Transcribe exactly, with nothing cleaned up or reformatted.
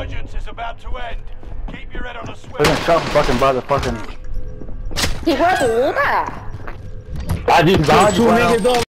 resurgence is about to end. Keep your head on a swivel. We're gonna shot fucking by the fucking. He puede puta. I just Two, two niggas up.